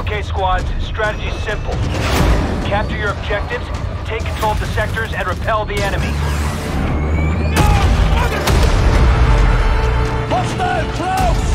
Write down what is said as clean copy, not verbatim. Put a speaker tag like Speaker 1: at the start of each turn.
Speaker 1: Okay, squads, strategy's simple. Capture your objectives, take control of the sectors, and repel the enemy.
Speaker 2: Hostile close!